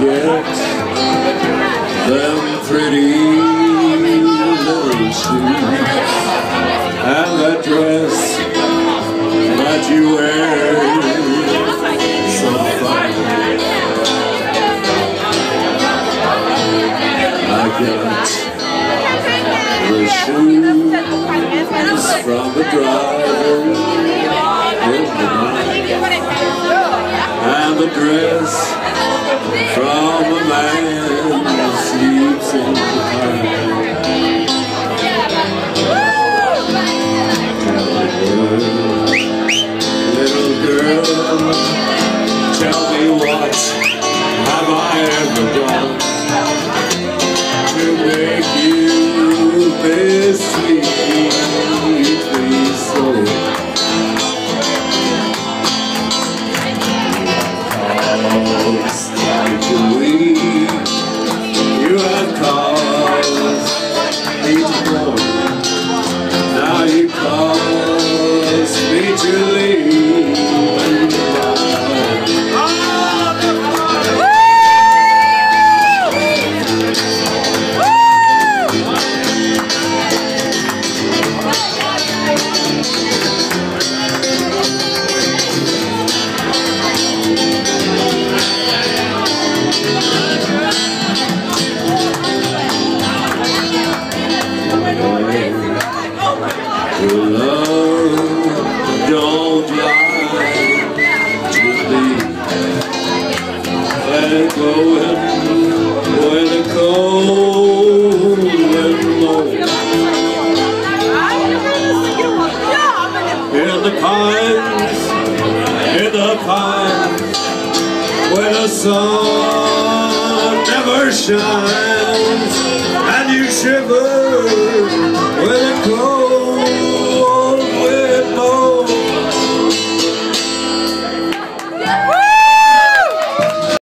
get them pretty little shoes and that dress that you wear so fine. I got the shoes from the driver in the night, and the dress from a man who sleeps in the night. Little girl, tell me what have I ever done to make you this sweetly so? You have caused me to grow. Now you cause me to leave. Love, don't lie to me. Let it go when it cold and low. In the pines, where the sun never shines, and you shiver